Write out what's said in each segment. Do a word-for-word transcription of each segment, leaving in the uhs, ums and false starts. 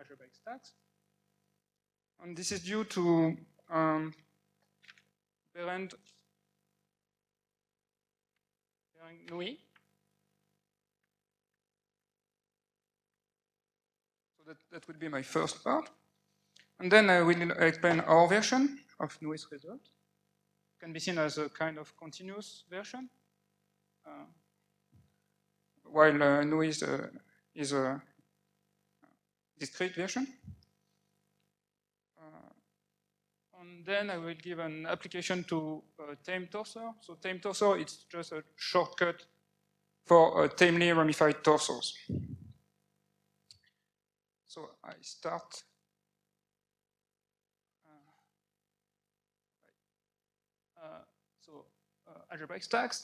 algebraic stacks. And this is due to um, Berend Nui. So that, that would be my first part. And then I will explain our version of Nui's result. It can be seen as a kind of continuous version, uh, while uh, Nui's uh, is a discrete version. Uh, and then I will give an application to uh, tame torsor. So tame torsor, it's just a shortcut for uh, tamely ramified torsors. So I start. Uh, uh, so uh, algebraic stacks.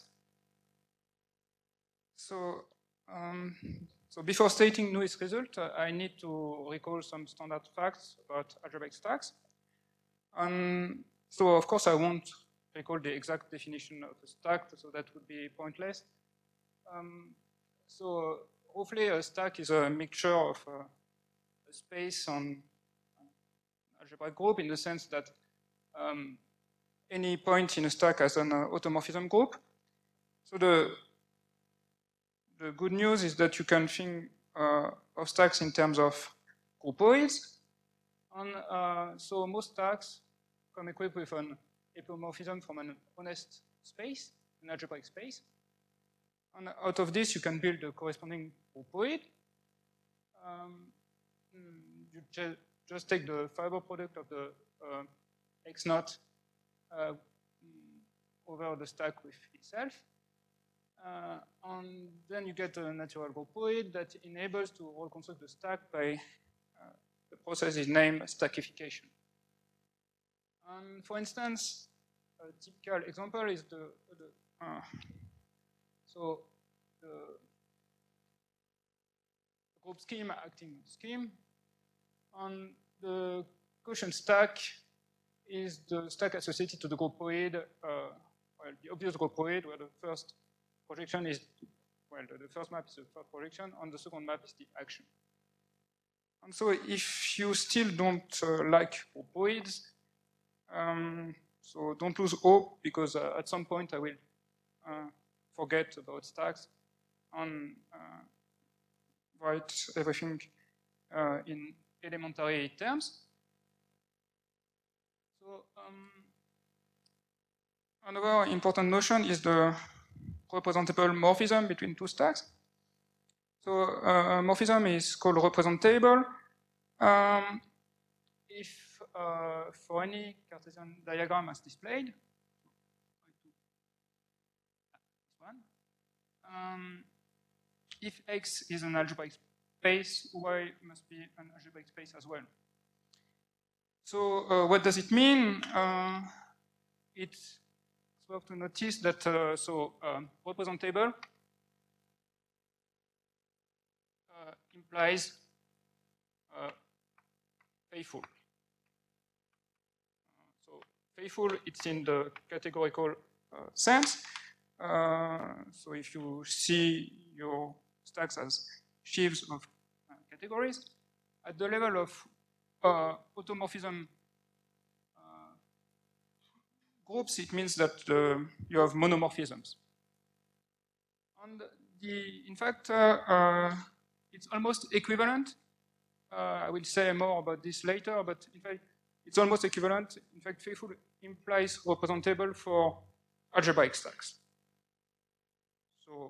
So, um, so before stating Nui's result, uh, I need to recall some standard facts about algebraic stacks. Um, so of course I won't recall the exact definition of a stack, so that would be pointless. Um, so roughly a stack is a mixture of uh, a space on an algebraic group in the sense that um, any point in a stack has an uh, automorphism group. So the The good news is that you can think uh, of stacks in terms of groupoids. And uh, so most stacks come equipped with an epimorphism from an honest space, an algebraic space. And out of this, you can build a corresponding groupoid. Um, you ju just take the fiber product of the uh, X naught uh, over the stack with itself. Uh, and then you get a natural groupoid that enables to reconstruct the stack by uh, the process is named stackification. And for instance, a typical example is the, the uh, so the, the group scheme acting scheme, and the quotient stack is the stack associated to the groupoid, uh, well, the obvious groupoid, where the first projection is, well, the first map is the first projection, and the second map is the action. And so if you still don't uh, like groupoids, um, so don't lose hope, because uh, at some point I will uh, forget about stacks and uh, write everything uh, in elementary terms. So um, another important notion is the representable morphism between two stacks. So uh, morphism is called representable um, if uh, for any Cartesian diagram as displayed, um, if X is an algebraic space, Y must be an algebraic space as well. So uh, what does it mean? Uh, it's worth to notice that uh, so um, representable uh, implies uh, faithful. Uh, so faithful, it's in the categorical uh, sense. Uh, so if you see your stacks as sheaves of uh, categories, at the level of uh, automorphism groups, it means that uh, you have monomorphisms. And the, in fact, uh, uh, it's almost equivalent. Uh, I will say more about this later, but in fact, it's almost equivalent. In fact, faithful implies representable for algebraic stacks. So,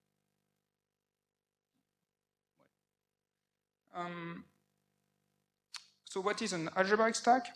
um, so what is an algebraic stack?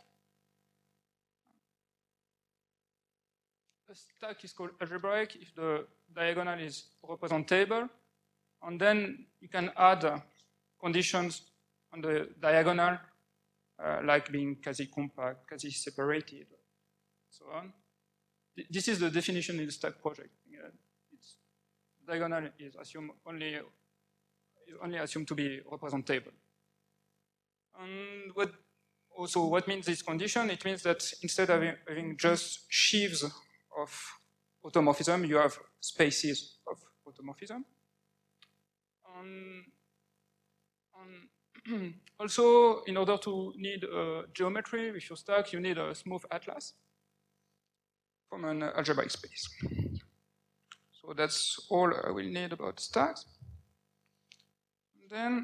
A stack is called algebraic if the diagonal is representable, and then you can add uh, conditions on the diagonal, uh, like being quasi-compact, quasi-separated, so on. This is the definition in the stack project. Uh, it's, diagonal is assumed only is only assumed to be representable. And what also what means this condition? It means that instead of having just sheaves of automorphism, you have spaces of automorphism. Um, um, also, in order to need uh, geometry with your stack, you need a smooth atlas from an uh, algebraic space. So that's all I will need about stacks. And then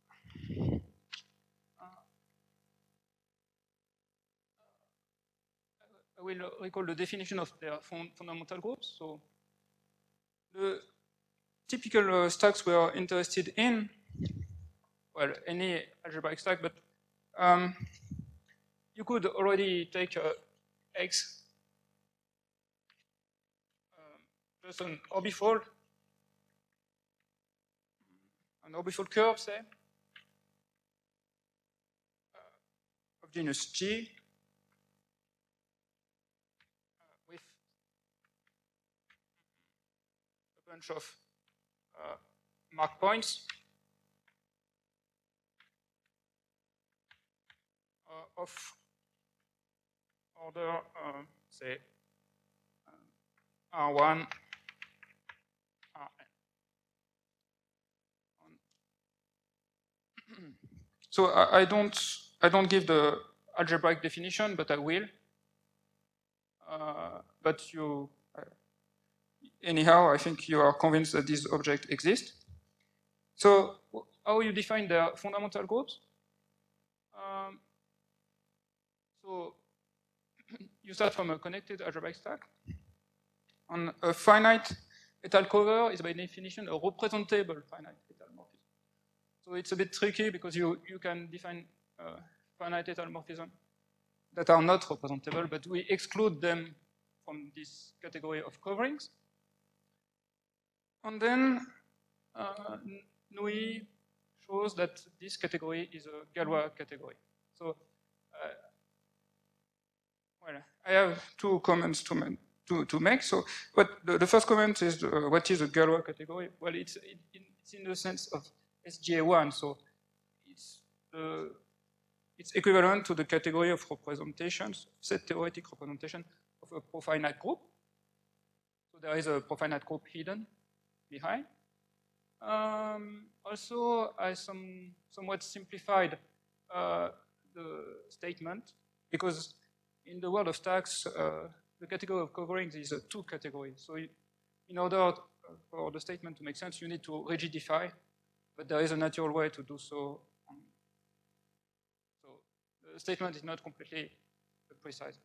uh, I will recall the definition of their fund fundamental groups. So the typical uh, stacks we are interested in, well, any algebraic stack, but um, you could already take uh, X, um, just an orbifold, an orbifold curve, say, uh, of genus G, uh, with a bunch of uh, mark points uh, of order, uh, say, uh, R one, R n. So I, I don't I don't give the algebraic definition, but I will. Uh, but you, uh, anyhow, I think you are convinced that these objects exist. So how you define the fundamental groups? Um, so you start from a connected algebraic stack. On a finite étale cover is by definition a representable finite étale morphism. So it's a bit tricky because you, you can define uh, finite étale morphism that are not representable, but we exclude them from this category of coverings. And then uh, Nui shows that this category is a Galois category. So, uh, well, I have two comments to, make, to, to make. So, what the, the first comment is, uh, what is a Galois category? Well, it's, it, it's in the sense of S G A one, so it's uh, it's equivalent to the category of representations, set theoretic representation of a profinite group. So there is a profinite group hidden behind. Um, also, I some, somewhat simplified uh, the statement because in the world of stacks, uh, the category of coverings is a two category. So in order for the statement to make sense, you need to rigidify, but there is a natural way to do so. So the statement is not completely precise.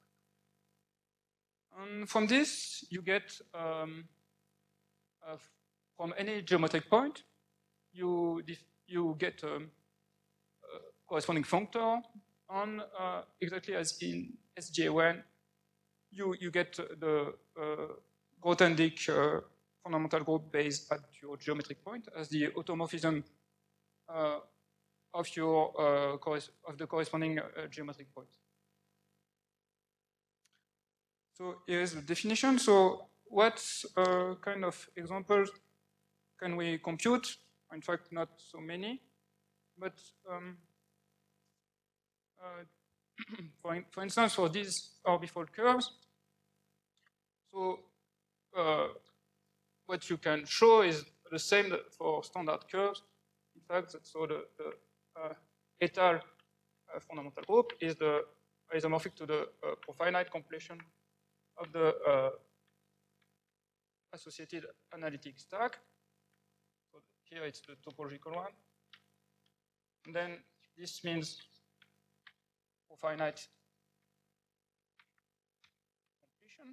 And from this, you get um, uh, from any geometric point, you you get um, a corresponding functor on uh, exactly as in S G A one, you you get the uh, Grothendieck uh, fundamental group based at your geometric point as the automorphism uh, of your uh, of the corresponding uh, geometric point. So here's the definition. So what uh, kind of examples can we compute? In fact, not so many, but um, uh, for, in, for instance, for these orbifold curves, so uh, what you can show is the same for standard curves. In fact, so the, the uh, étale uh, fundamental group is the isomorphic to the uh, profinite completion of the uh, associated analytic stack. So here it's the topological one. And then this means profinite completion.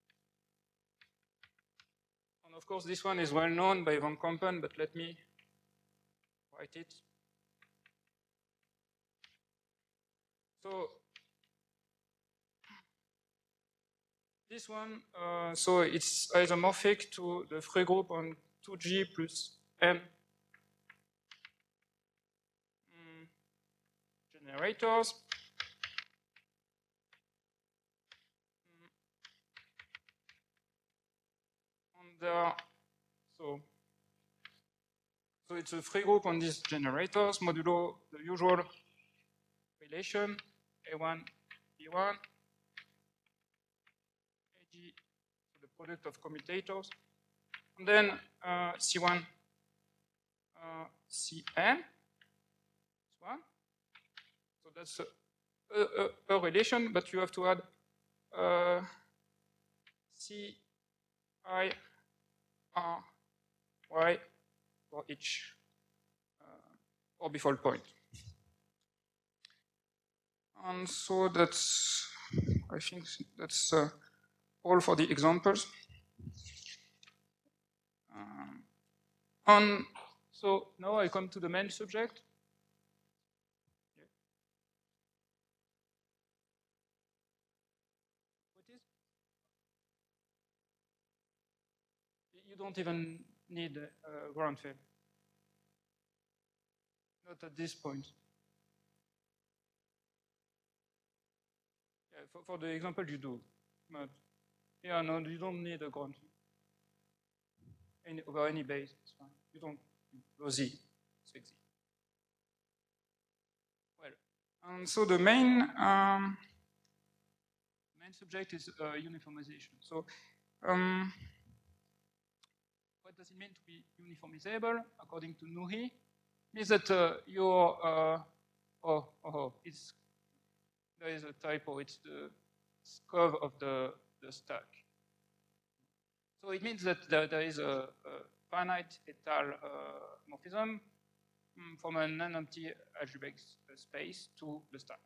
And of course, this one is well known by Van Kampen, but let me write it. So this one, uh, so it's isomorphic to the free group on two G plus M mm, generators. Mm. And there, so, so it's a free group on these generators modulo the usual relation A one, B one. The product of commutators, and then uh, C one, uh, C n. This one. So that's a, a, a relation, but you have to add uh, C, I, R, Y for each uh, orbifold point. And so that's, I think that's uh, all for the examples. Um, and so now I come to the main subject. Yeah. What is? You don't even need a ground field. Not at this point. Yeah, for, for the example you do. But yeah, no, you don't need a ground field. Any, over any base, it's fine. You don't go Z, it's Z. Well, and so the main um, main subject is uh, uniformization. So, um, what does it mean to be uniformizable according to Noury? It means that uh, your uh, oh, oh it's there is a typo. It's the curve of the the stack. So it means that there, there is a, a finite étale uh, morphism um, from a non-empty algebraic space to the stack.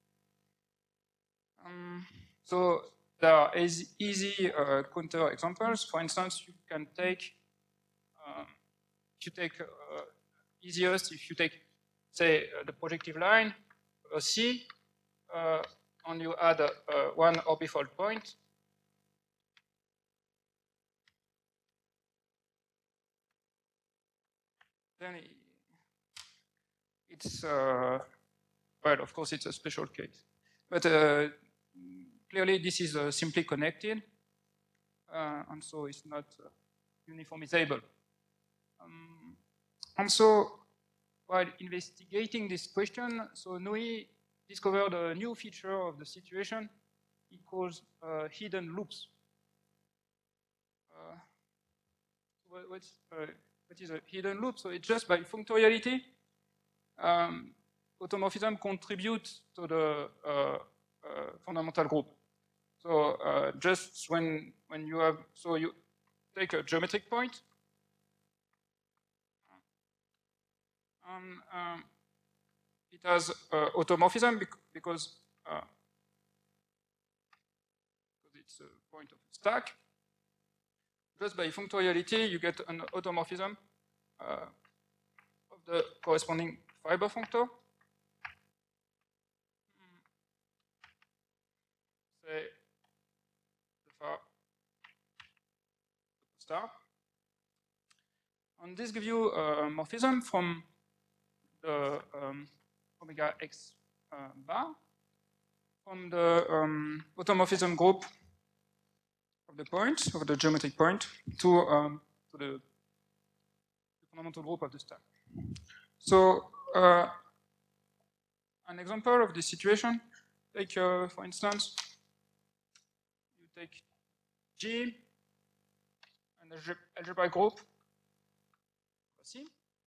Um, so there are easy, easy uh, counter examples. For instance, you can take, um, if you take uh, easiest, if you take, say, uh, the projective line, a C, uh, and you add uh, one orbifold point, then it's, uh, well, of course, it's a special case. But uh, clearly, this is uh, simply connected, uh, and so it's not uh, uniformizable. Um, and so, while investigating this question, so Noury discovered a new feature of the situation he calls uh, hidden loops. Uh, what, what's, uh, what is a hidden loop? So it's just by functoriality, um, automorphism contributes to the uh, uh, fundamental group. So uh, just when when you have, so you take a geometric point, and um, it has uh, automorphism bec because uh, because it's a point of a stack. Just by functoriality, you get an automorphism uh, of the corresponding fiber functor. Say alpha star. And this gives you a morphism from the um, omega x uh, bar from the um, automorphism group of the point, of the geometric point, to, um, to the, the fundamental group of the stack. So uh, an example of this situation, take uh, for instance, you take G, an algebraic group, voici.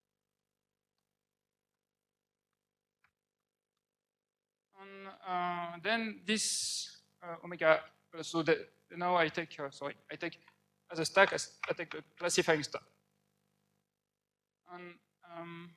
And uh, then this uh, omega, uh, so that now I take, uh, sorry, I take as a stack, as I take the classifying stack. And um,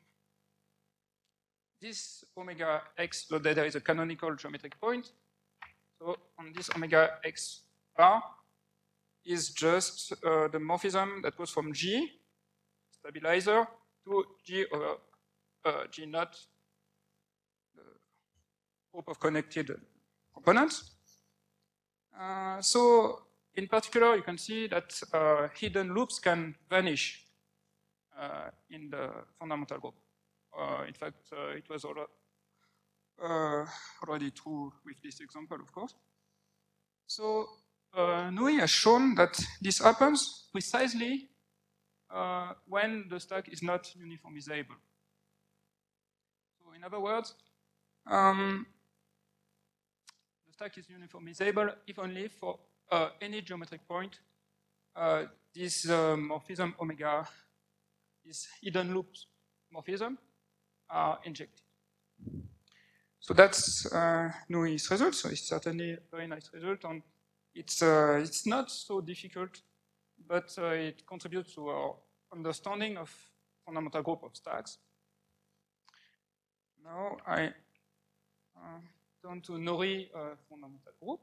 this omega x, so there is a canonical geometric point. So on this omega x bar is just uh, the morphism that goes from G, stabilizer, to G over uh, G naught, the group of connected components. Uh, so in particular, you can see that uh, hidden loops can vanish uh, in the fundamental group. Uh, in fact, uh, it was already, uh, already true with this example, of course. So uh, Noury has shown that this happens precisely uh, when the stack is not uniformizable. So in other words, um, the stack is uniformizable if only for uh, any geometric point uh, this uh, morphism omega, this hidden loops morphism, are injected. So that's uh, N U I's result. So it's certainly a very nice result, and it's uh, it's not so difficult, but uh, it contributes to our understanding of fundamental group of stacks. Now I uh, turn to Nori uh, fundamental group.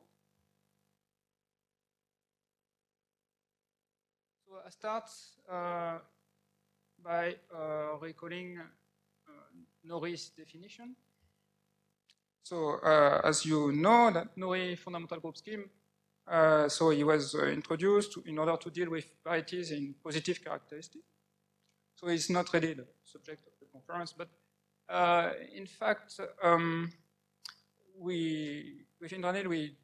So I start uh, by uh, recalling uh, Nori's definition. So uh, as you know, that Nori fundamental group scheme, uh, so it was uh, introduced to, in order to deal with varieties in positive characteristics. So it's not really the subject of the conference, but uh, in fact, um, we, with Indranil, we,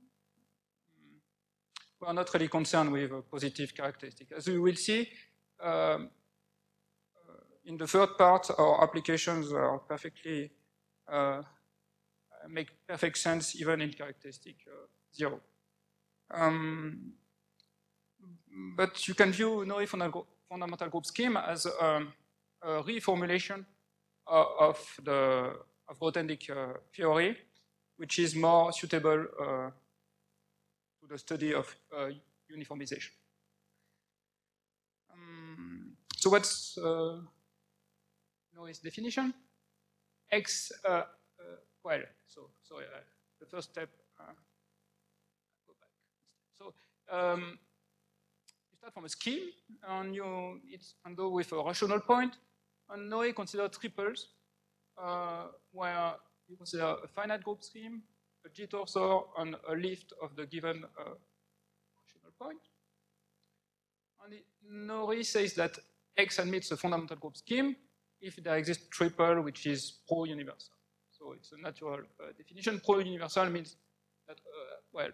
we are not really concerned with a positive characteristic. As we will see, um, in the third part, our applications are perfectly uh, make perfect sense even in characteristic uh, zero. Um, but you can view Nori fundamental group scheme as um, a reformulation uh, of the of Grothendieck uh, theory, which is more suitable uh, to the study of uh, uniformization. Um, so what's uh, Nori's definition? X, uh, uh, well, so sorry, uh, the first step, uh, go back. So um, you start from a scheme, and you it's endowed with a rational point, and Nori consider triples, uh, where you consider a finite group scheme, a G-torsor, and a lift of the given uh, rational point. And it, Nori says that X admits a fundamental group scheme if there exists triple which is pro-universal. So it's a natural uh, definition. Pro-universal means that, uh, well,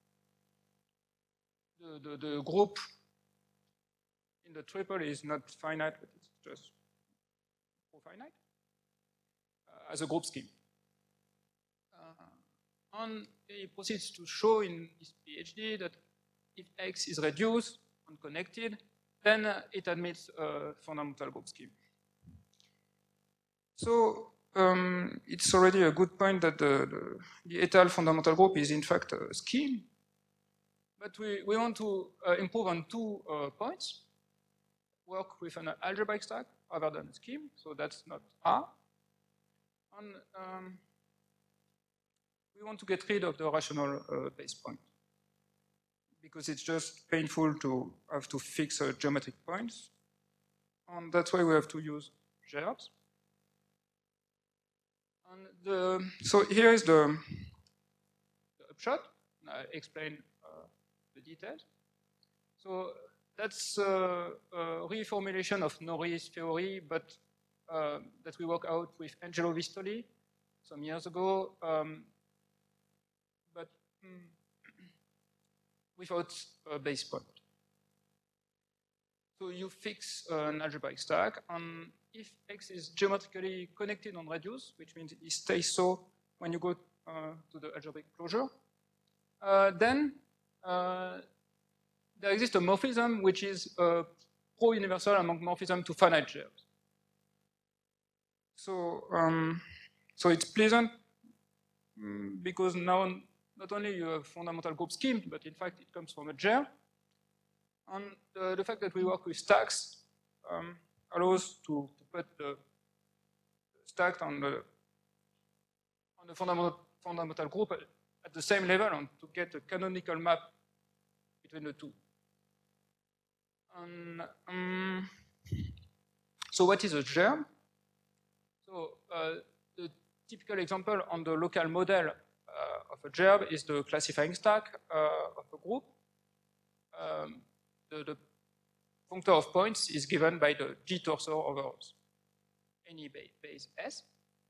the, the, the, the group in the triple is not finite, but it's just pro-finite uh, as a group scheme. Uh, and he proceeds to show in his PhD that if X is reduced and connected, then uh, it admits a fundamental group scheme. So um, it's already a good point that the, the, the étale fundamental group is in fact a scheme. But we, we want to uh, improve on two uh, points. Work with an algebraic stack rather than a scheme, so that's not R. And um, we want to get rid of the rational uh, base point, because it's just painful to have to fix uh, geometric points. And that's why we have to use gerbs. And the, so here is the, the upshot. I explain uh, the details. So that's uh, a reformulation of Nori's theory, but uh, that we worked out with Angelo Vistoli some years ago, um, but mm, without a base point. So you fix an algebraic stack, and if X is geometrically connected on radius, which means it stays so when you go uh, to the algebraic closure, uh, then uh, there exists a morphism which is uh, pro-universal among morphism to finite gerbs. So, um, so it's pleasant um, because now not only you have fundamental group scheme, but in fact it comes from a gerb. And uh, the fact that we work with stacks um, allows to, to put the stack on the on the fundamental fundamental group at, at the same level and to get a canonical map between the two. And, um, so what is a gerb? So uh, the typical example on the local model uh, of a gerb is the classifying stack uh, of a group. Um, the, the functor of points is given by the G-torsor over any base S.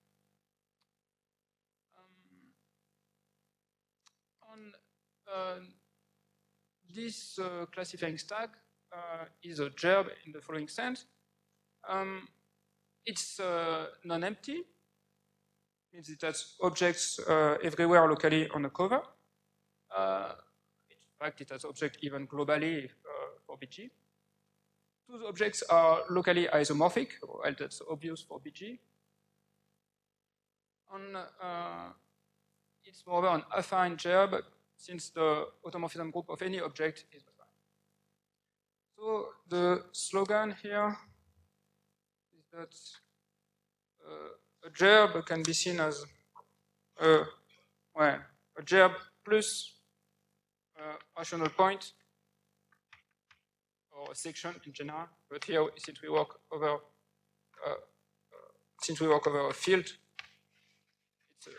Um, on uh, this uh, classifying stack uh, is a gerb in the following sense. Um, it's uh, non-empty, means it has objects uh, everywhere locally on the cover. Uh, in fact, it has objects even globally uh, for B G. Two objects are locally isomorphic, well, that's obvious for B G. On, uh, it's moreover an affine gerb since the automorphism group of any object is affine. So the slogan here is that uh, a gerb can be seen as a, well, a gerb plus a rational point or a section in general. But here, since we work over uh, uh, since we work over a field, it's a,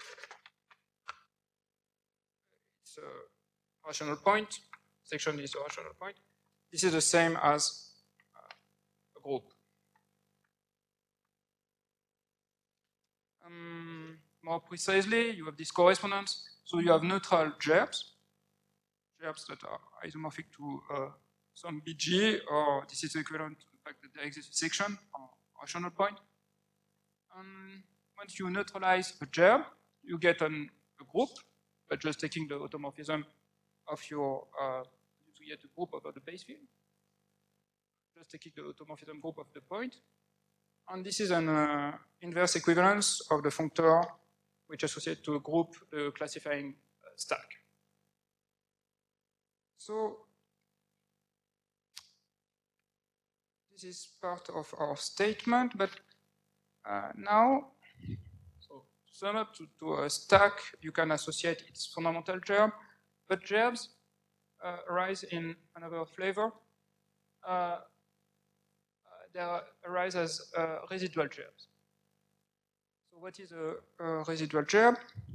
it's a rational point. Section is a rational point. This is the same as uh, a group. Um, more precisely, you have this correspondence. So you have neutral gerbs, gerbs that are isomorphic to uh, some B G, or this is equivalent to the fact that there exists a section or rational point. And once you neutralize a gerb, you get an, a group, but just taking the automorphism of your, uh, to get a group over the base field. Just taking the automorphism group of the point. And this is an uh, inverse equivalence of the functor which associates to a group the classifying uh, stack. So this is part of our statement, but uh, now, so to sum up to, to a stack, you can associate its fundamental gerb, but gerbs uh, arise in another flavor. Uh, they arise as uh, residual gerbs. So what is a, a residual gerb?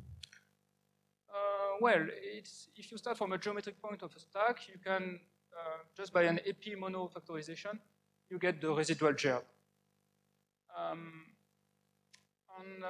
Uh, well, it's, if you start from a geometric point of a stack, you can, uh, just by an epi mono factorization, you get the residual gerb. Um, and, uh,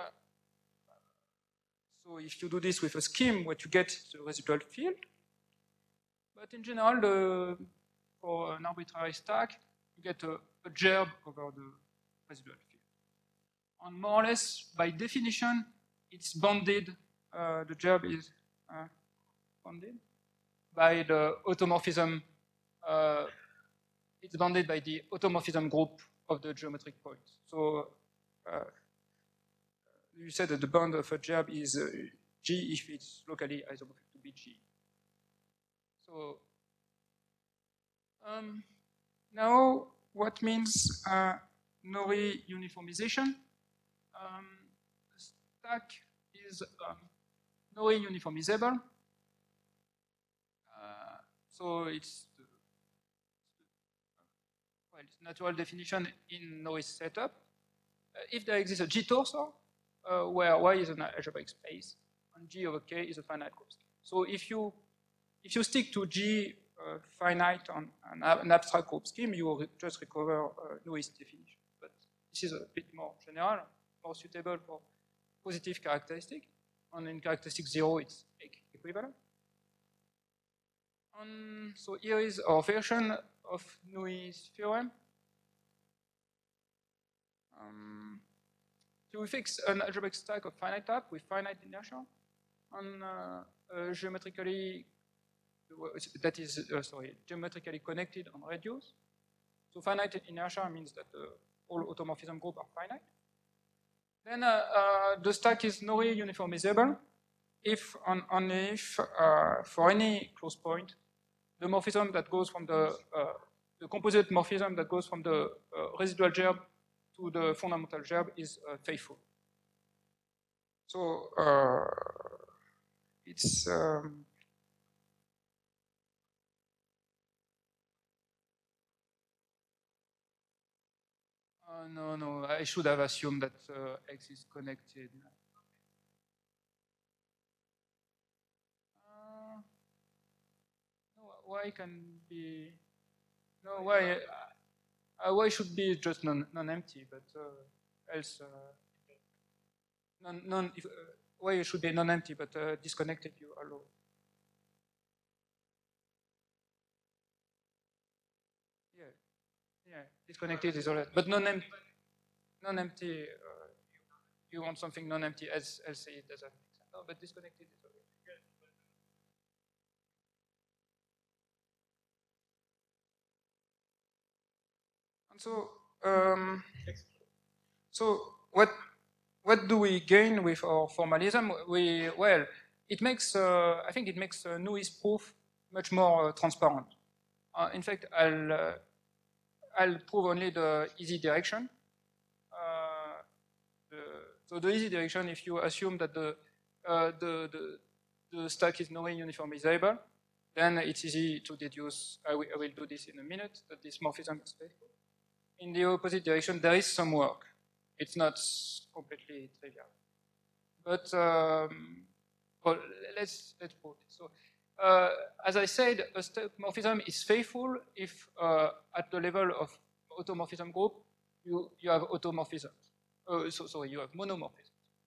so if you do this with a scheme, what you get is the residual field. But in general, the, for an arbitrary stack, you get a, a gerb over the residual field. And more or less, by definition, it's bounded, uh, the gerb is uh, bounded by the automorphism, uh, it's bounded by the automorphism group of the geometric point. So uh, you said that the bound of a gerb is uh, G if it's locally isomorphic to B G. So um, now, what means uh, Norrie uniformization? Um, the stack is um, Norrie uniformizable. Uh, so it's the, well, it's natural definition in Norrie's setup. Uh, if there exists a G torsor, uh, where Y is an algebraic space, and G over K is a finite group. So if you if you stick to G uh, finite on an, an abstract group scheme, you will re just recover uh, Norrie's definition. But this is a bit more general, more suitable for positive characteristic. And in characteristic zero, it's equivalent. And so here is our version of Norrie's theorem. Um, so we fix an algebraic stack of finite type with finite inertia on uh, uh, geometrically, that is, uh, sorry, geometrically connected on radius. So finite inertia means that uh, all automorphism groups are finite. Then uh, uh, the stack is Norrie uniformizable if and only if uh, for any close point, the morphism that goes from the, uh, the composite morphism that goes from the uh, residual gerb to the fundamental gerb is uh, faithful. So uh, it's um, uh, no, no, I should have assumed that uh, X is connected. Uh, no, Y can be, no, Y, uh, Y should be just non, non-empty, but uh, else, uh, non, non, if, uh, Y should be non-empty, but uh, disconnected you allow. Yeah, yeah, disconnected is alright, but non-empty, non-empty, uh, you, you want something non-empty, else, else it doesn't make sense. No, but disconnected is alright. And so, um, so what what do we gain with our formalism? We, well, it makes, uh, I think it makes uh, Nuis proof much more uh, transparent. Uh, in fact, I'll, uh, I'll prove only the easy direction. Uh, the, so the easy direction, if you assume that the, uh, the, the, the stack is knowing uniformizable, then it's easy to deduce, I will, I will do this in a minute, that this morphism is faithful. In the opposite direction, there is some work. It's not completely trivial. But um, well, let's, let's prove it. So, uh, as I said, a stack morphism is faithful if uh, at the level of automorphism group, you, you have automorphism. Uh, so, sorry, you have monomorphism.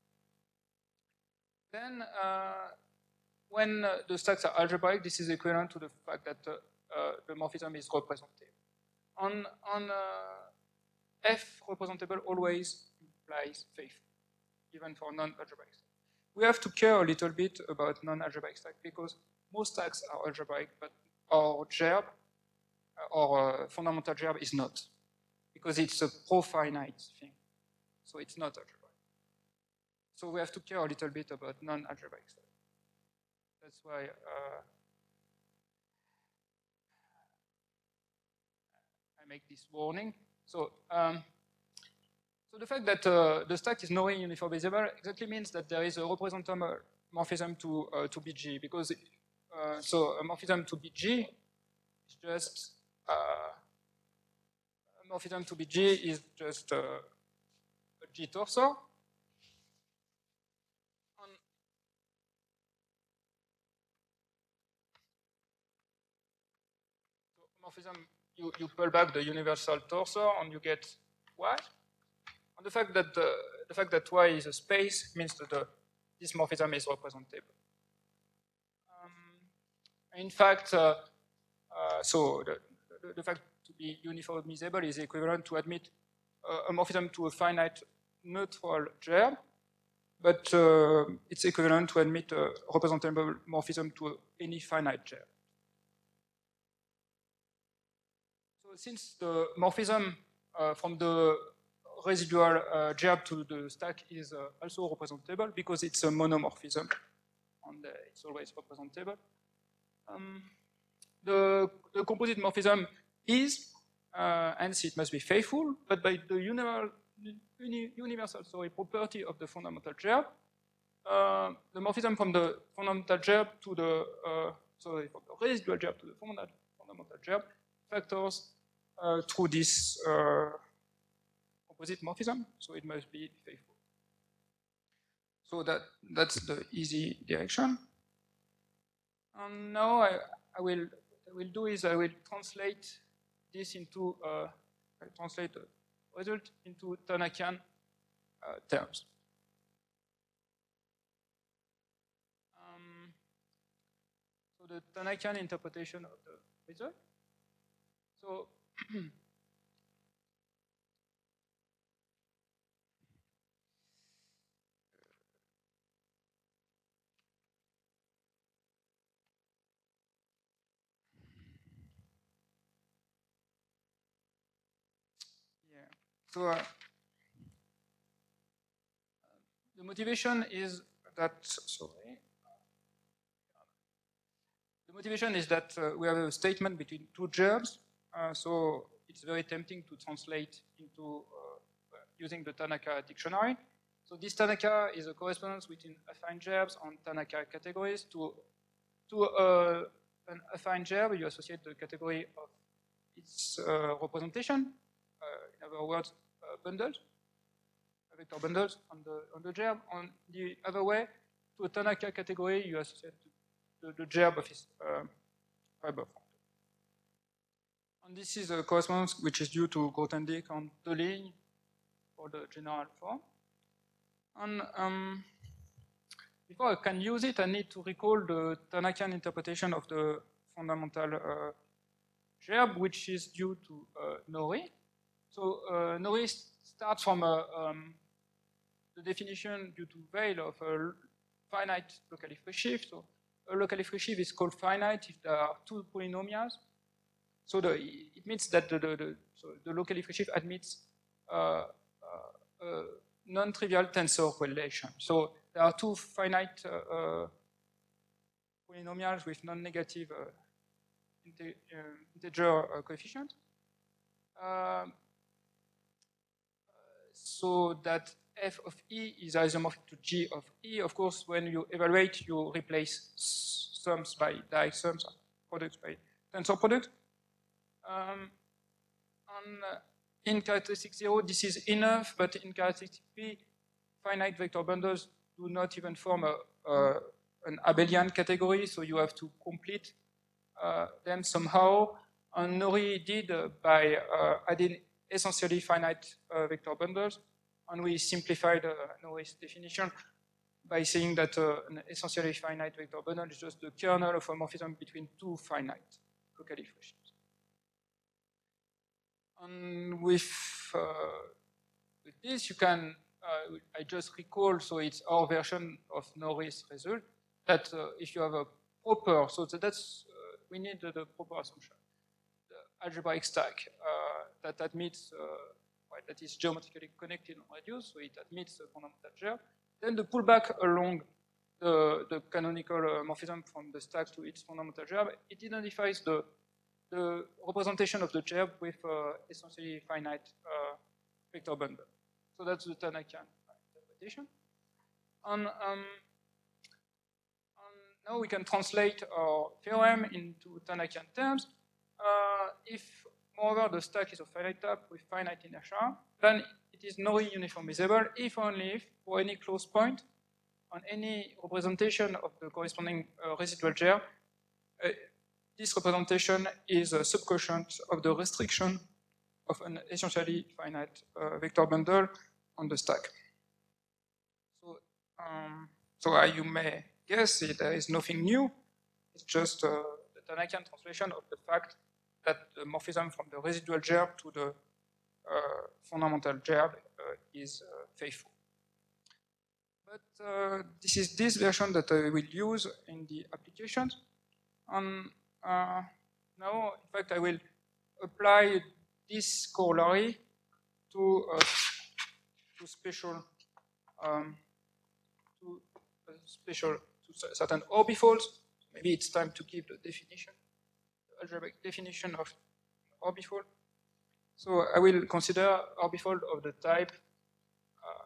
Then, uh, when uh, the stacks are algebraic, this is equivalent to the fact that uh, uh, the morphism is representative. On, on uh, F representable always implies faithful, even for non-algebraic stacks. We have to care a little bit about non-algebraic stacks because most stacks are algebraic, but our gerb, or uh, fundamental gerb is not, because it's a pro-finite thing. So it's not algebraic. So we have to care a little bit about non-algebraic stacks. That's why uh, I make this warning. So, um, so the fact that uh, the stack is knowing uniformizable exactly means that there is a representable morphism to uh, to B G, because uh, so a morphism to B G is just uh, a morphism to B G is just uh, a G torsor. Morphism, you, you pull back the universal torsor and you get Y. And the fact that the, the fact that Y is a space means that the, this morphism is representable. Um, in fact, uh, uh, so the, the, the fact to be uniformizable is equivalent to admit uh, a morphism to a finite neutral gerb, but uh, it's equivalent to admit a representable morphism to any finite gerb. Since the morphism uh, from the residual uh, gerb to the stack is uh, also representable because it's a monomorphism, and uh, it's always representable. Um, the, the composite morphism is, uh, hence it must be faithful, but by the universal, uni, universal sorry, property of the fundamental gerb, uh, the morphism from the fundamental gerb to the, uh, sorry, from the residual gerb to the fundamental, fundamental gerb factors Uh, through this uh, opposite morphism, so it must be faithful. So that that's the easy direction. And now I, I will what I will do is I will translate this into uh, I translate the result into Tanakian uh, terms. Um, so the Tanakian interpretation of the result. So yeah. So uh, the motivation is that sorry. The motivation is that uh, we have a statement between two gerbs. Uh, so it's very tempting to translate into uh, using the Tanaka dictionary. So this Tanaka is a correspondence between affine gerbs and Tanaka categories. To, to uh, an affine gerb, you associate the category of its uh, representation, uh, in other words, uh, bundles, vector bundles on the, on the gerb. On the other way, to a Tanaka category, you associate the, the gerb of its uh, fiber form. And this is a correspondence which is due to Grothendieck and Dölling for the general form. And um, before I can use it, I need to recall the Tanakian interpretation of the fundamental uh, gerb, which is due to uh, Nori. So uh, Nori starts from a, um, the definition due to Weil of a finite locally free shift. So a locally free shift is called finite if there are two polynomials. So the, it means that the, the, the, so the locally free shift admits uh, uh, uh, non-trivial tensor relation. So there are two finite uh, uh, polynomials with non-negative uh, inte uh, integer uh, coefficient. Um, so that f of E is isomorphic to G of E. Of course, when you evaluate, you replace sums by direct sums, products by tensor product. Um, on, uh, in characteristic zero, this is enough, but in characteristic P, finite vector bundles do not even form a, uh, an abelian category, so you have to complete uh, them somehow. And Nori did uh, by uh, adding essentially finite uh, vector bundles, and we simplified uh, Nori's definition by saying that uh, an essentially finite vector bundle is just the kernel of a morphism between two finite locally functions. And with, uh, with this, you can, uh, I just recall, so it's our version of Nori's result, that uh, if you have a proper, so that's, uh, we need the, the proper assumption. The algebraic stack uh, that admits, uh, well, that is geometrically connected and reduced, so it admits the fundamental germ. Then the pullback along the, the canonical uh, morphism from the stack to its fundamental germ, it identifies the, the representation of the germ with uh, essentially finite uh, vector bundle. So that's the Tanakian interpretation. And, um, and now we can translate our theorem into Tanakian terms. Uh, if, moreover, the stack is of finite type with finite inertia, then it is Nori uniformizable if only if, for any close point, on any representation of the corresponding uh, residual germ, uh, this representation is a subquotient of the restriction of an essentially finite uh, vector bundle on the stack. So, um, so uh, you may guess it, there is nothing new. It's just uh, the Tanakian translation of the fact that the morphism from the residual germ to the uh, fundamental germ uh, is uh, faithful. But uh, this is this version that I will use in the applications. And uh, now, in fact, I will apply this corollary to uh, to special um, to uh, special to certain orbifolds. Maybe it's time to give the definition, the algebraic definition of orbifold. So I will consider orbifold of the type uh,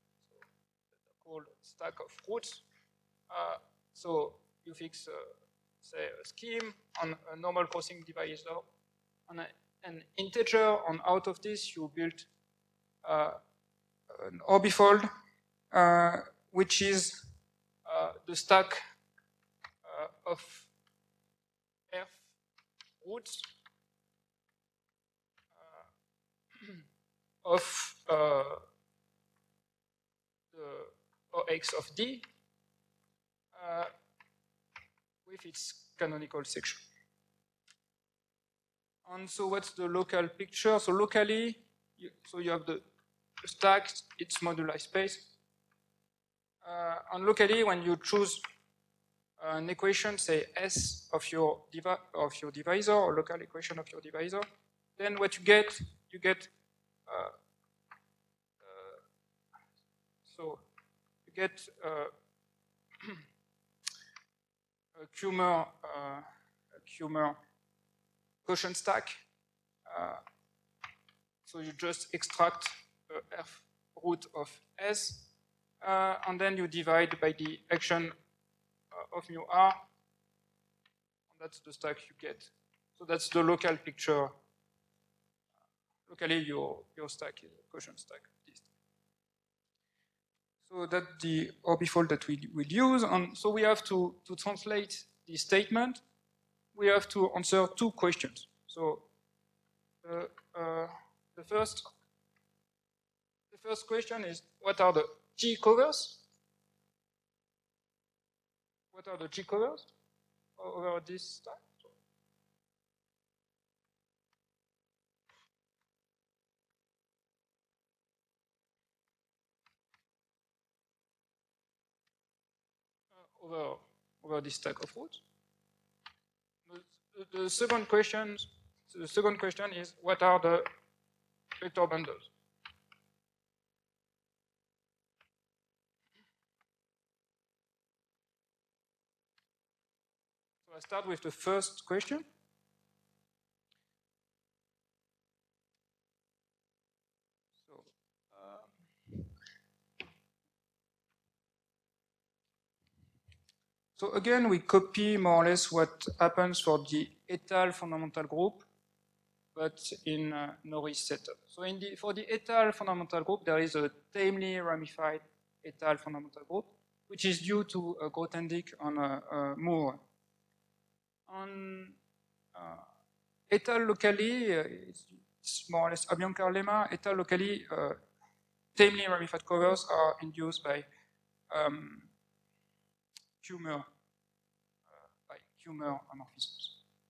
so called stack of roots. Uh, so you fix, uh, say, a scheme on a normal crossing divisor on a, an integer, and out of this you build uh, an orbifold, uh, which is uh, the stack uh, of f roots uh, of uh, the O X of D uh, with its canonical section. And so what's the local picture? So locally, you, so you have the stack, its moduli space. Uh, and locally, when you choose an equation, say S of your, divi of your divisor, or local equation of your divisor, then what you get, you get, uh, uh, so you get uh, a Kummer, uh, a Kummer quotient stack. Uh, so you just extract the f root of S, uh, and then you divide by the action uh, of mu r, and that's the stack you get. So that's the local picture. Uh, locally, your, your stack is a quotient stack. So that's the orbifold that we will use. And so we have to, to translate the statement. We have to answer two questions. So uh, uh, the first the first question is, what are the G covers? What are the G covers over this stack? Uh, over over this stack of roots. The, the second question, the second question is, what are the vector bundles? I start with the first question. So, um, so again, we copy more or less what happens for the étale fundamental group, but in uh, Norris setup. So in the, for the étale fundamental group, there is a tamely ramified étale fundamental group, which is due to uh, Grothendieck on uh, uh, Moore. On uh, étale locally, uh, it's, it's more or less Abhyankar lemma. Étale locally, uh, tamely ramified covers are induced by um, Kummer, uh, by Kummer amorphisms.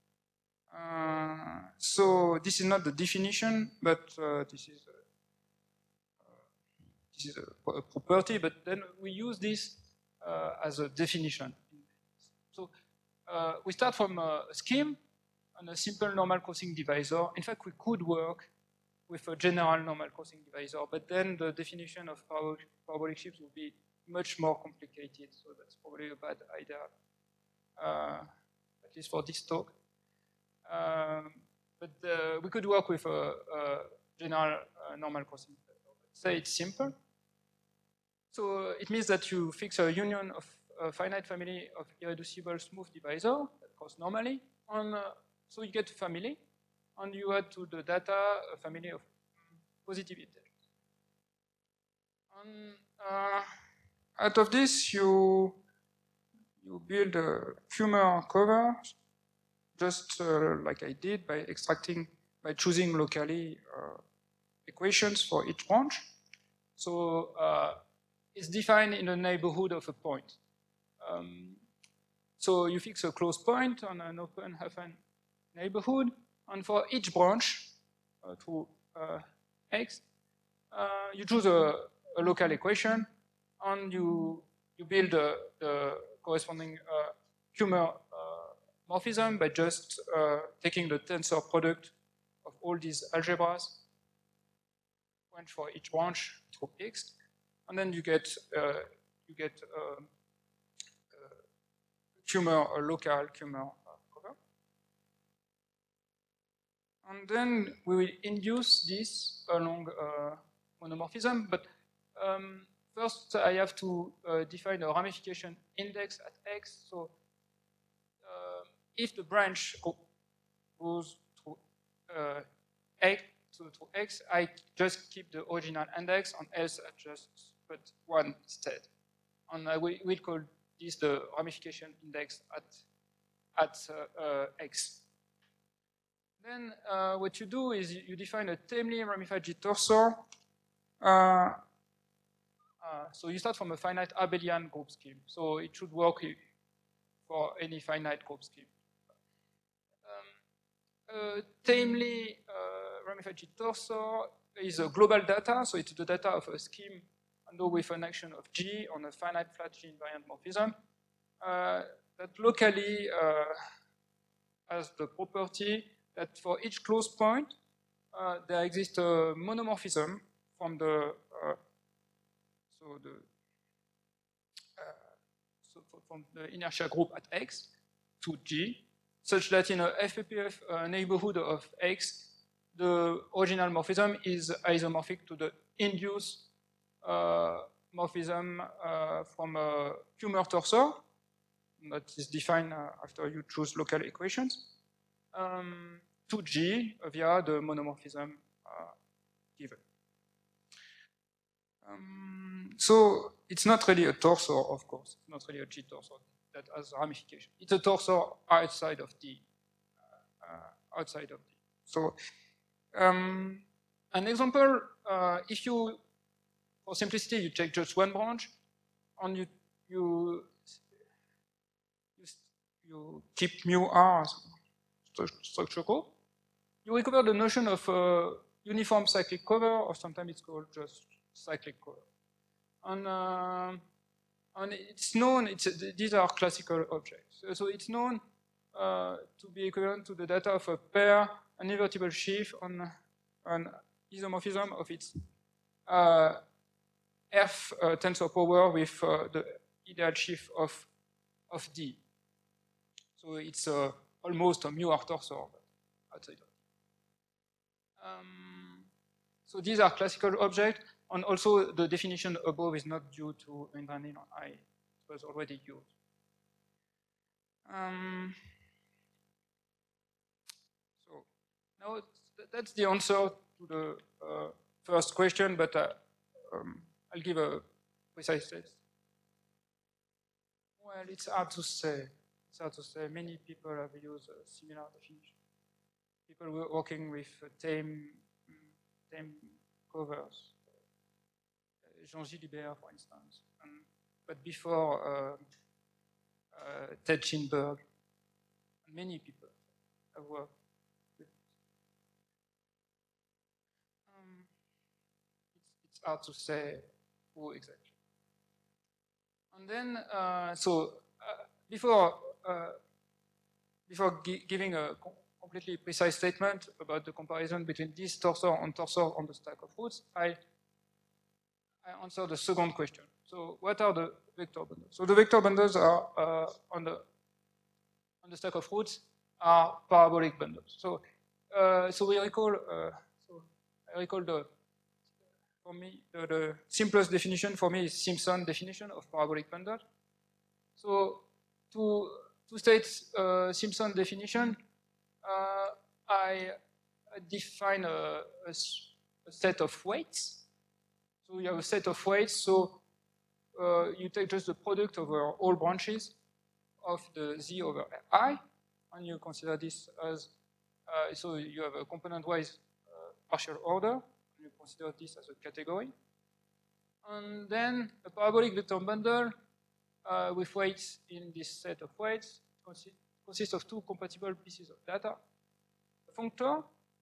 Uh, so this is not the definition, but uh, this is a, uh, this is a, a property. But then we use this uh, as a definition. So uh, we start from a scheme on a simple normal crossing divisor. In fact, we could work with a general normal crossing divisor, but then the definition of parabolic shifts would be much more complicated. So that's probably a bad idea, uh, at least for this talk. Um, but uh, we could work with a, a general uh, normal crossing divisor. Say it's simple. So it means that you fix a union of a finite family of irreducible smooth divisor that cross normally. On, uh, so you get a family, and you add to the data a family of positive integers. And uh, out of this, you you build a Kummer cover, just uh, like I did by extracting, by choosing locally uh, equations for each branch. So uh, it's defined in the neighborhood of a point. Um, so you fix a closed point on an open Hafen neighborhood, and for each branch uh, to uh, X, uh, you choose a, a local equation, and you you build uh, the corresponding uh, Kummer uh, morphism by just uh, taking the tensor product of all these algebras, branch for each branch through X, and then you get uh, you get uh, uh, Kummer, a local Kummer uh, cover. And then we will induce this along uh, monomorphism, but um, first I have to uh, define a ramification index at X. So uh, if the branch goes through uh, X, to, to X, I just keep the original index, and else I just put one instead. And I will we'll call this the ramification index at, at uh, uh, X. Then uh, what you do is you define a tamely ramified G-torsor. Uh, uh, so you start from a finite abelian group scheme. So it should work for any finite group scheme. Um, uh, tamely uh, ramified G-torsor is a global data. So it's the data of a scheme endowed with an action of G on a finite flat G invariant morphism uh, that locally uh, has the property that for each closed point, uh, there exists a monomorphism from the uh, so the uh, so from the inertia group at X to G, such that in a F P P F uh, neighborhood of X, the original morphism is isomorphic to the induced uh, morphism uh, from a Kummer torsor that is defined uh, after you choose local equations. Um, to G via the monomorphism uh, given. Um, so it's not really a torsor, of course. It's not really a G-torsor that has ramification. It's a torsor outside of D, uh, uh, outside of D. So um, an example, uh, if you, for simplicity, you take just one branch, and you you you, you keep mu R as structure group, you recover the notion of a uniform cyclic cover, or sometimes it's called just cyclic cover. And, uh, and it's known, it's, these are classical objects. So it's known uh, to be equivalent to the data of a pair, an invertible sheaf on an isomorphism of its uh, F uh, tensor power with uh, the ideal sheaf of, of D. So it's uh, almost a mu R torsor outside. Um, so these are classical objects, and also the definition above is not due to Indrani. I it was already used. Um, so now that's the answer to the uh, first question, but uh, um, I'll give a precise test. Well, it's hard to say. It's hard to say. Many people have used a similar definition. People were working with uh, tame, tame covers. Uh, Jean Gilibert, for instance. And, but before uh, uh, Ted Schinberg, many people have worked with it. Um, it's, it's hard to say who exactly. And then, uh, so uh, before uh, before gi giving a co completely precise statement about the comparison between this torsor and torsor on the stack of roots, I I answer the second question. So, what are the vector bundles? So, the vector bundles are uh, on the on the stack of roots are parabolic bundles. So, uh, so we recall. Uh, so I recall the. For me, the, the simplest definition for me is Simpson definition of parabolic bundle. So to, to state uh, Simpson definition, uh, I, I define a, a, a set of weights. So you have a set of weights, so uh, you take just the product over all branches of the Z over I, and you consider this as, uh, so you have a component-wise uh, partial order. You consider this as a category. And then a parabolic vector bundle uh, with weights in this set of weights consi consists of two compatible pieces of data. A functor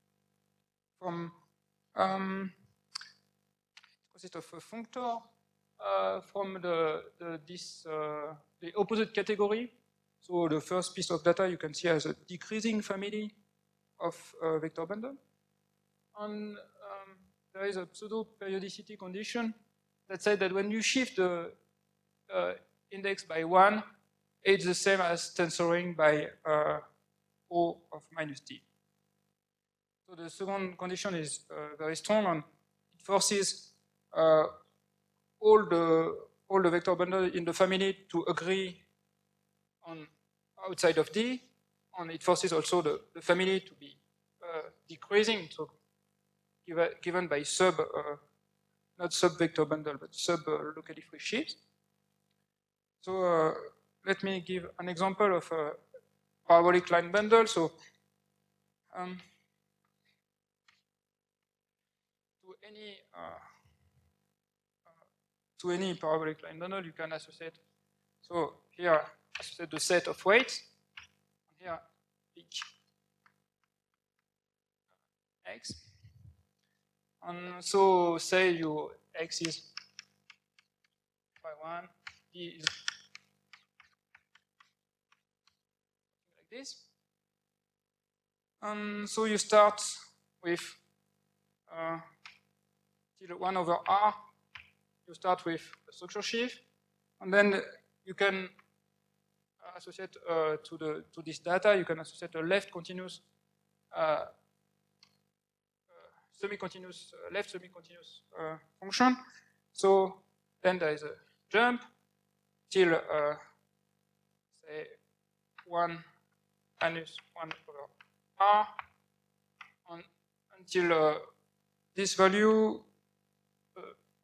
from um, consists of a functor uh, from the, the this uh, the opposite category. So the first piece of data you can see as a decreasing family of uh, vector bundle. And um, there is a pseudo-periodicity condition that says that when you shift the uh, index by one, it's the same as tensoring by uh, O of minus t. So the second condition is uh, very strong, and it forces uh, all the all the vector bundle in the family to agree on outside of D, and it forces also the, the family to be uh, decreasing. So given by sub, uh, not sub vector bundle, but sub uh, locally free sheaves. So uh, let me give an example of a parabolic line bundle. So um, to any uh, uh, to any parabolic line bundle, you can associate. So here, associate the set of weights. Here, pick x. And so say you x is by one, d is like this. And so you start with uh, till one over r, you start with a structure sheaf, and then you can associate uh, to the to this data, you can associate a left continuous uh, semi-continuous, uh, left semi-continuous uh, function. So then there is a jump till, uh, say, one minus one over r, on, until uh, this value, uh,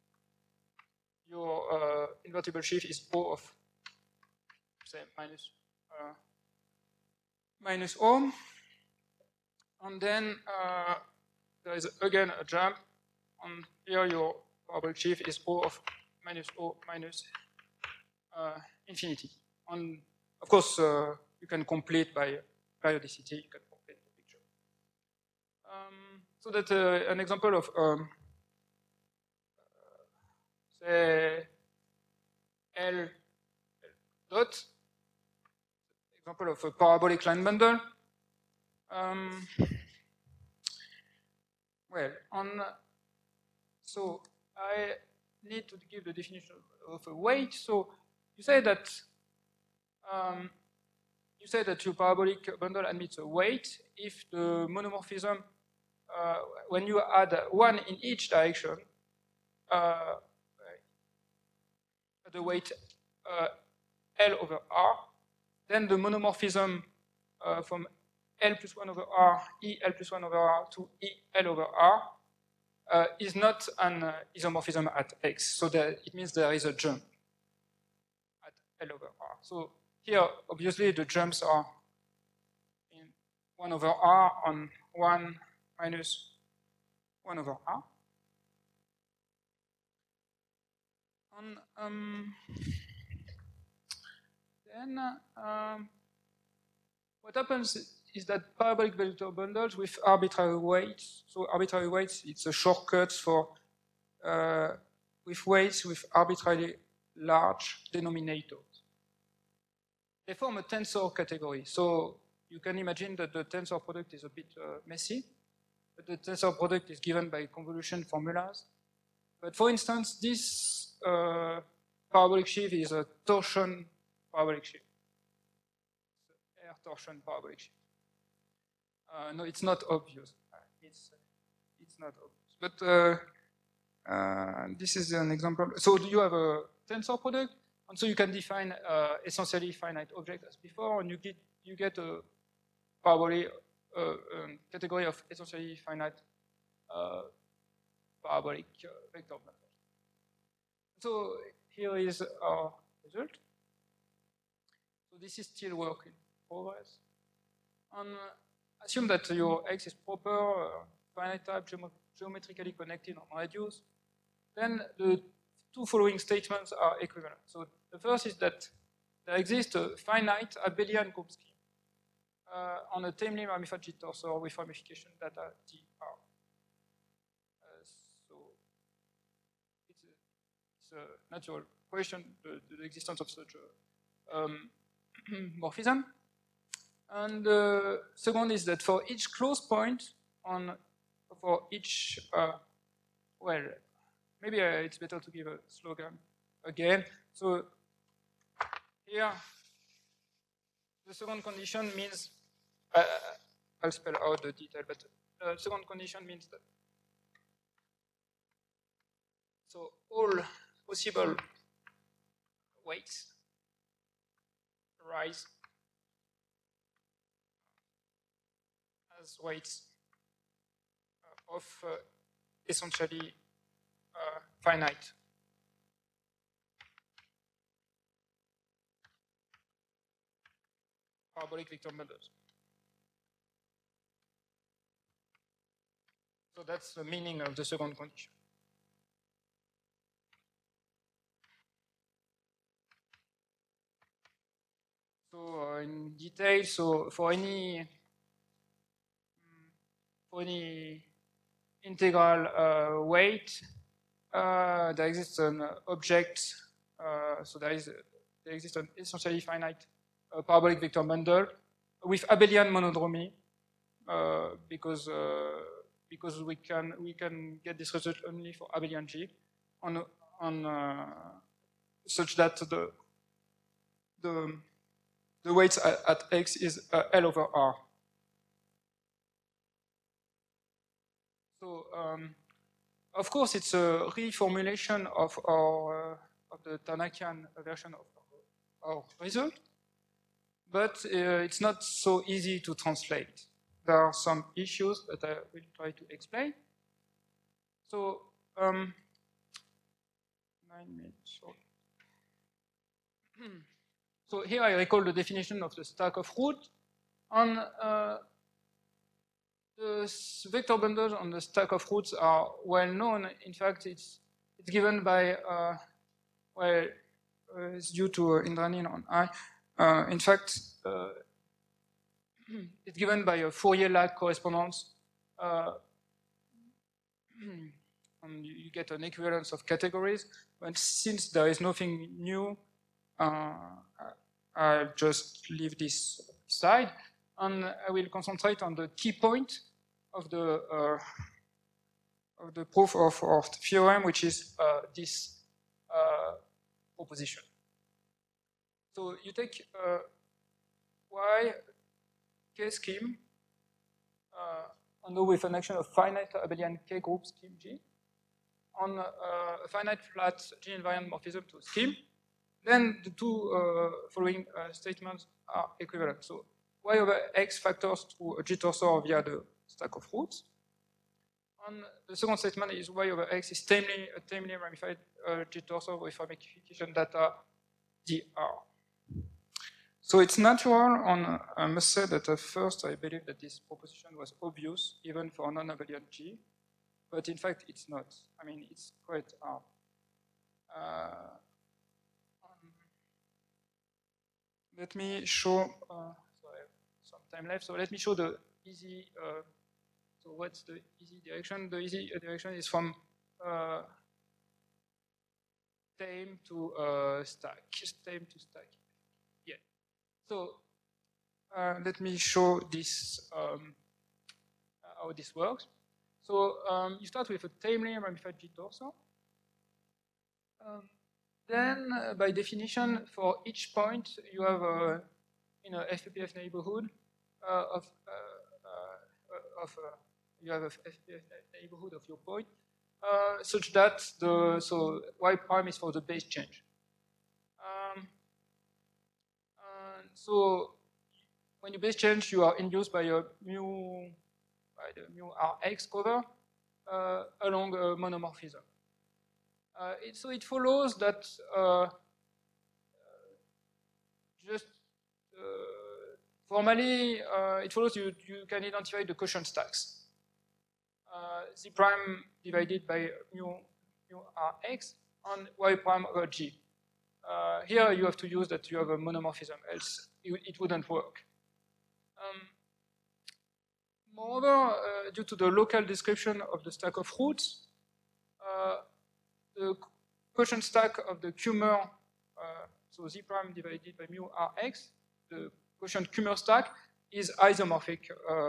your uh, invertible sheaf is O of, say, minus, uh, minus O. And then uh, there is again a jump, and here your parabolic sheaf is O of minus O minus uh, infinity. And of course, uh, you can complete by periodicity, you can complete the picture. Um, so that's uh, an example of, um, uh, say, L, L dot, example of a parabolic line bundle. Um, Well, on, so I need to give the definition of a weight. So you say that um, you say that your parabolic bundle admits a weight if the monomorphism, uh, when you add one in each direction, uh, the weight uh, L over R, then the monomorphism uh, from L plus one over R, E L plus one over R to E L over R uh, is not an uh, isomorphism at X. So that it means there is a jump at L over R. So here, obviously, the jumps are in one over R on one minus one over R. On, um, then, um, what happens is that parabolic vector bundles with arbitrary weights, so arbitrary weights, it's a shortcut for uh, with weights with arbitrarily large denominators. They form a tensor category. So you can imagine that the tensor product is a bit uh, messy, but the tensor product is given by convolution formulas. But for instance, this uh, parabolic sheaf is a torsion parabolic sheaf. Air torsion parabolic sheaf. Uh, no, it's not obvious. It's, it's not obvious. But uh, uh, this is an example. So you have a tensor product, and so you can define uh, essentially finite object as before, and you get you get a parabolic uh, um, category of essentially finite uh, parabolic uh, vector bundle. So here is our result. So this is still work in progress. And uh, assume that your X is proper, uh, finite type, geom geometrically connected on radius. Then the two following statements are equivalent. So the first is that there exists a finite abelian group scheme uh, on a Taimley ramified torsor with ramification data T R. Uh, so it's a, it's a natural question, the, the existence of such a um, morphism. And the uh, second is that for each close point on, for each, uh, well, maybe uh, it's better to give a slogan again. So here, the second condition means, uh, I'll spell out the detail, but the second condition means that, so all possible weights rise as weights uh, of uh, essentially uh, finite parabolic vector bundles. So that's the meaning of the second condition. So uh, in detail, so for any for any integral uh, weight, uh, there exists an object. Uh, so there is a, there exists an essentially finite uh, parabolic vector bundle with abelian monodromy, uh, because uh, because we can we can get this result only for abelian G, on on uh, such that the the the weights at, at X is uh, L over R. So, um, of course, it's a reformulation of our uh, of the Tarnakian version of our, our result, but uh, it's not so easy to translate. There are some issues that I will try to explain. So, um, nine minutes short. So here I recall the definition of the stack of root. On uh, the vector bundles on the stack of roots are well known. In fact, it's it's given by uh, well, uh, it's due to uh, Indrani on I. Uh, in fact, uh, it's given by a Fourier lag correspondence, uh, and you get an equivalence of categories. But since there is nothing new, uh, I'll just leave this aside, and I will concentrate on the key point of the uh, of the proof of our theorem, which is uh, this uh, proposition. So you take uh, y k scheme, uh, although with an action of finite abelian k group scheme G, on uh, a finite flat G invariant morphism to scheme, then the two uh, following uh, statements are equivalent. So y over x factors to a G torsor via the stack of roots. And the second statement is y over x is tamely, a tamely ramified uh, G torsor with ramification data dr. So it's natural, and I must say that at first I believe that this proposition was obvious, even for non-abelian G, but in fact it's not. I mean, it's quite hard. Uh, um, let me show, uh, so I have some time left, so let me show the easy, uh, so what's the easy direction? The easy direction is from uh, tame to uh, stack, tame to stack. Yeah. So uh, let me show this, um, how this works. So um, you start with a tamely ramified G torsor. Um, then, uh, by definition, for each point, you have a, in a F P P F neighborhood uh, of, uh, uh, of uh, you have a F P P F neighborhood of your point, uh, such that the so y prime is for the base change. Um, so when you base change, you are induced by a mu by the mu Rx cover uh, along a monomorphism. Uh, it, so it follows that uh, just uh, formally, uh, it follows you, you can identify the quotient stacks. Uh, Z prime divided by mu, mu Rx on y prime over G. Uh, here you have to use that you have a monomorphism, else it, it wouldn't work. Um, moreover, uh, due to the local description of the stack of roots, uh, the quotient stack of the Kummer, uh, so Z prime divided by mu Rx, the quotient Kummer stack is isomorphic, uh,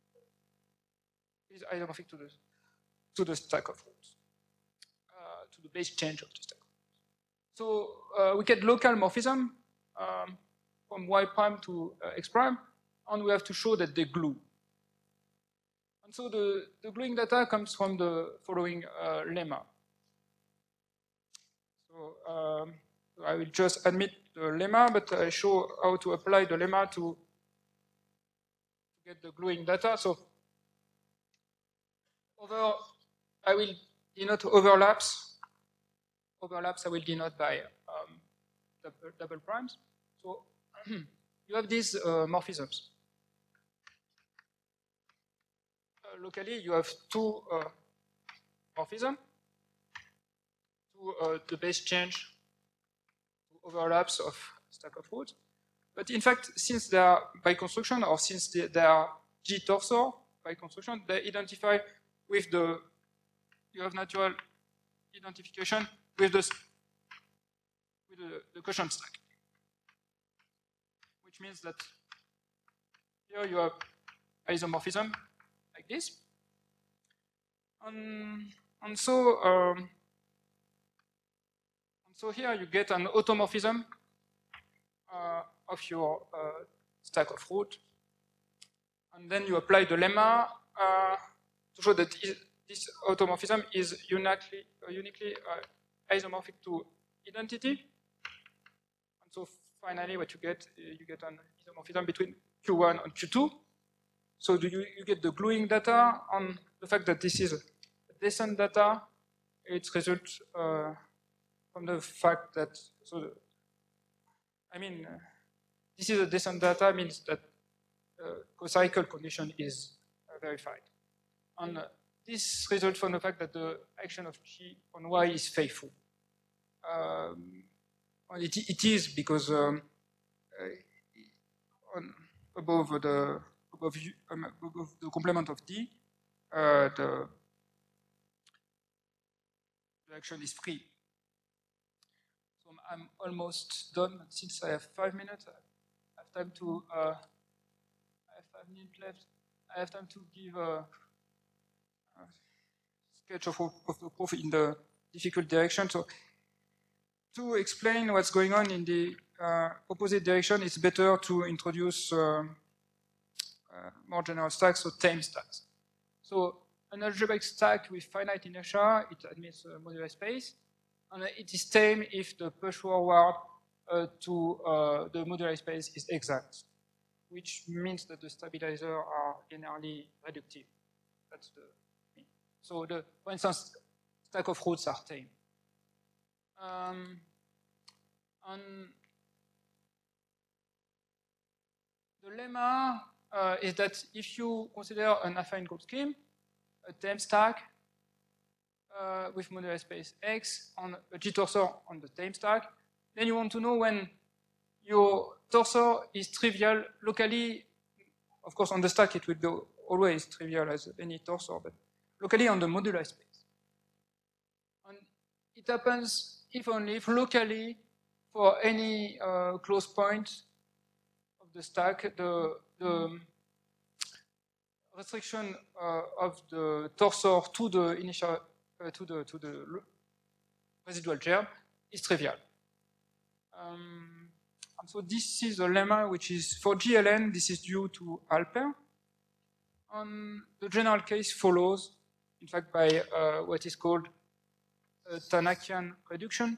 is isomorphic to the to the stack of roots, uh, to the base change of the stack. So uh, we get local morphism um, from y prime to uh, x prime, and we have to show that they glue. And so the, the gluing data comes from the following uh, lemma. So um, I will just admit the lemma, but I show how to apply the lemma to get the gluing data. So over, I will denote overlaps. Overlaps I will denote by um, double, double primes. So you have these uh, morphisms. Uh, locally, you have two uh, morphisms, two uh, the base change, two overlaps of stack of roots. But in fact, since they are by construction, or since they, they are G torsor by construction, they identify with the, you have natural identification with the, with the, the quotient stack, which means that here you have isomorphism like this, and, and so um, and so here you get an automorphism uh, of your uh, stack of root, and then you apply the lemma uh, to show that this automorphism is uniquely, uh, uniquely uh, isomorphic to identity. And so finally what you get, uh, you get an isomorphism between Q one and Q two. So do you, you get the gluing data on the fact that this is a descent data. It results uh, from the fact that, so the, I mean, uh, this is a descent data means that uh, co-cycle condition is uh, verified. And uh, this results from the fact that the action of G on Y is faithful. Um, and it, it is because um, uh, on, above the above, um, above the complement of D, uh, the, the action is free. So I'm almost done. Since I have five minutes, I have time to. Uh, I have five minutes left. I have time to give a, a sketch of, of the proof in the difficult direction. So to explain what's going on in the uh, opposite direction, it's better to introduce uh, uh, more general stacks, so tame stacks. So an algebraic stack with finite inertia, it admits a modular space, and it is tame if the push forward uh, to uh, the modular space is exact, which means that the stabilizers are linearly reductive. That's the mean. So the, for instance, stack of roots are tame. Um, and the lemma uh, is that if you consider an affine group scheme, a tame stack uh, with modular space X on a G-torsor on the tame stack, then you want to know when your torsor is trivial locally. Of course, on the stack it will be always trivial as any torsor, but locally on the modular space. And it happens if only if locally for any uh, close point of the stack, the, the restriction uh, of the torsor to the initial uh, to the to the residual germ is trivial. Um, and so this is a lemma which is for G L N. This is due to Alper. And the general case follows, in fact, by uh, what is called a Tanakian reduction.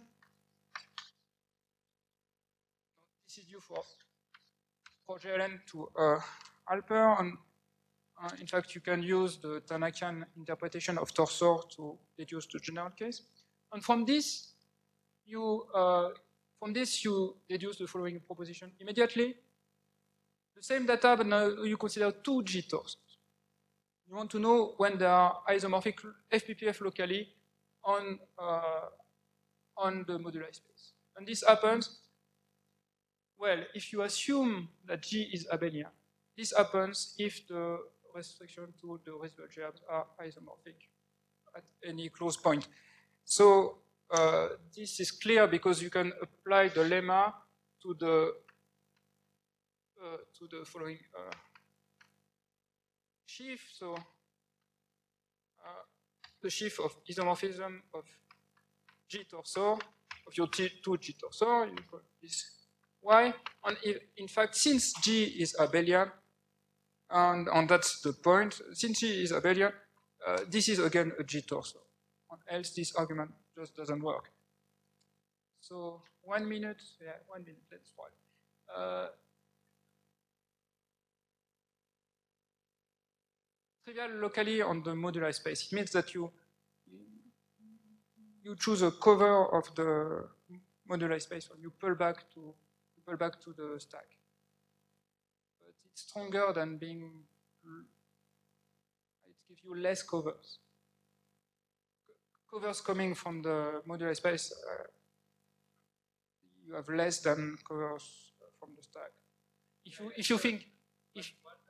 This is due for for G L N to uh, Alper, and uh, in fact, you can use the Tanakian interpretation of torsor to deduce the general case. And from this, you uh, from this you deduce the following proposition immediately. The same data, but now you consider two G torsors. You want to know when there are isomorphic F P P F locally on uh, on the modular space, and this happens. Well, if you assume that G is abelian, this happens if the restriction to the residual gems are isomorphic at any close point. So uh, this is clear because you can apply the lemma to the uh, to the following uh, sheaf. So uh, the sheaf of isomorphism of G torsor of your T two G torsor, you call this Y. And if, in fact, since G is abelian, and, and that's the point, since G is abelian, uh, this is again a G torsor. And else this argument just doesn't work. So one minute, yeah, one minute, let's try. Uh, trivial locally on the modular space. It means that you you choose a cover of the modular space and you pull back to you pull back to the stack. But it's stronger than being. It gives you less covers. Covers coming from the modular space, uh, you have less than covers from the stack. If you if you think if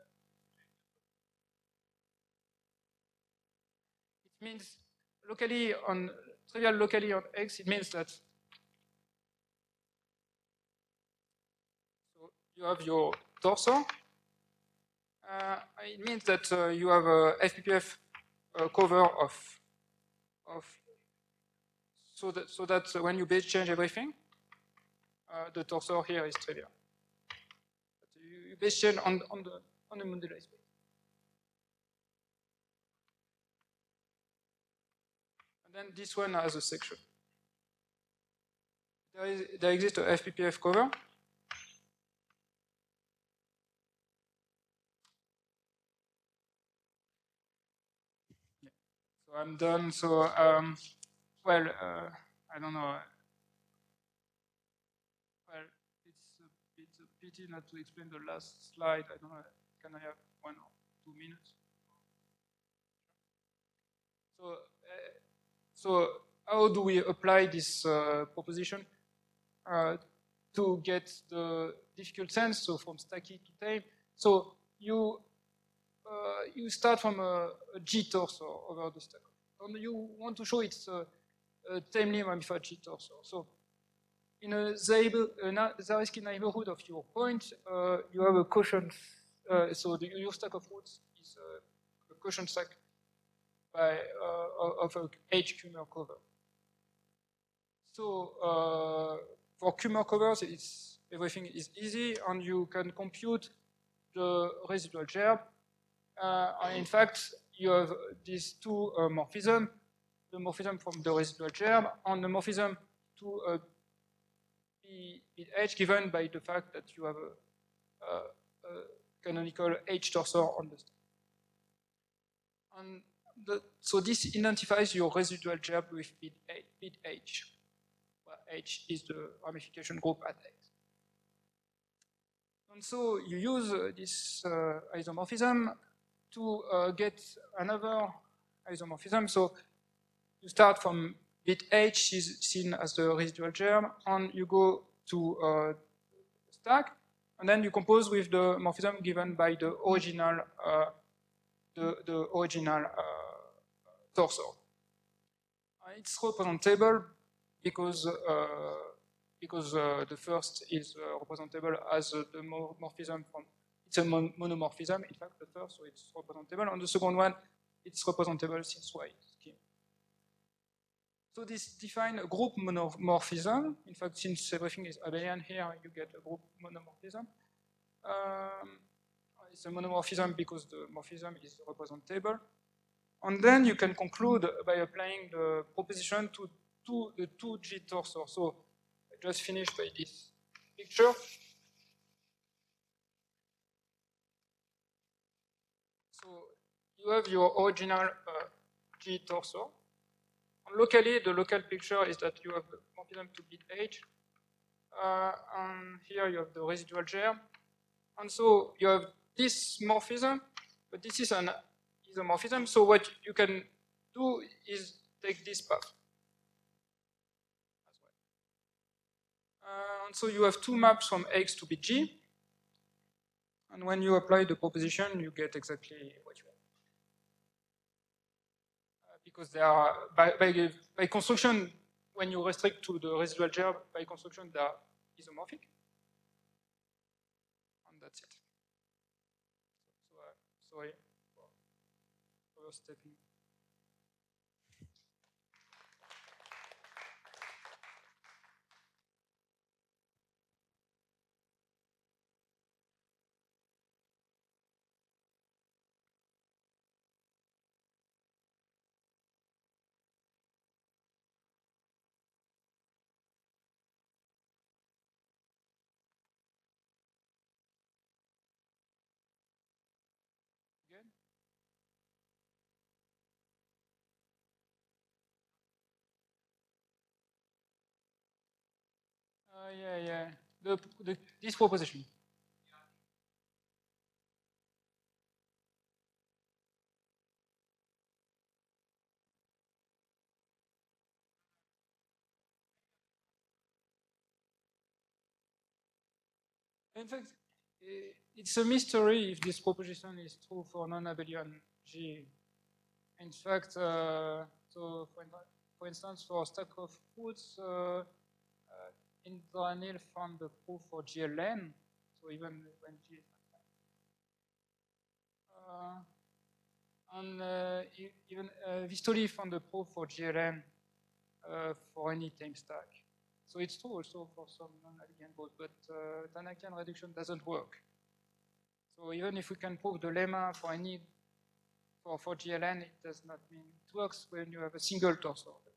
it means locally on trivial locally on X, it means that so you have your torsor. Uh, it means that uh, you have a F P P F uh, cover of of so that so that when you base change everything, uh, the torsor here is trivial. But you, you base change on on the on the modular space. Then this one has a section. There, is, there exists a F P P F cover. Yeah. So I'm done. So, um, well, uh, I don't know. Well, it's a, it's a pity not to explain the last slide. I don't know. Can I have one or two minutes? So. Uh, So how do we apply this uh, proposition uh, to get the difficult sense? So from stacky to tame. So you uh, you start from a, a G torsor over the stack, and you want to show it's a, a tamely ramified G torsor. So in a Zariski neighborhood of your point, uh, you have a quotient. Uh, so the, your stack of roots is a, a quotient stack by uh, of a H Kummer cover. So uh, for Kummer covers, it's everything is easy, and you can compute the residual germ. Uh, and in fact, you have these two uh, morphisms, the morphism from the residual germ and the morphism to a bit H given by the fact that you have a, a, a canonical H torsor on the stack. And the, so this identifies your residual germ with bit, a, bit H, where H is the ramification group at X. And so you use uh, this uh, isomorphism to uh, get another isomorphism. So you start from bit H is seen as the residual germ, and you go to uh, stack, and then you compose with the morphism given by the original uh, the, the original uh, torsor. It's representable because uh, because uh, the first is uh, representable as uh, the morphism from, it's a mon monomorphism, in fact, the first, so it's representable. And the second one, it's representable since Y scheme. So this defines a group monomorphism. In fact, since everything is abelian here, you get a group monomorphism. Um, it's a monomorphism because the morphism is representable. And then you can conclude by applying the proposition to two, the two G torsor. So I just finished by this picture. So you have your original uh, G torsor. And locally, the local picture is that you have the morphism to bit H. Uh, and here you have the residual germ. And so you have this morphism, but this is an isomorphism. So what you can do is take this path as well. Uh, and so you have two maps from X to bit G. And when you apply the proposition, you get exactly what you want. Uh, because they are, by, by, by construction, when you restrict to the residual germ, by construction, they are isomorphic. And that's it. So, uh, sorry for overstepping. Again? Uh, yeah, yeah. The, the, this proposition. In fact, it's a mystery if this proposition is true for non-abelian G. In fact, uh, so for, for instance, for a stack of roots, uh, uh, Indranil found the proof for G L N, so even when G is not uh, and uh, even uh, Vistoli found the proof for G L N uh, for any tame stack. So it's true also for some non-abelian both, but uh, Danakian reduction doesn't work. So even if we can prove the lemma for any for, for G L N, it does not mean it works when you have a single torsor.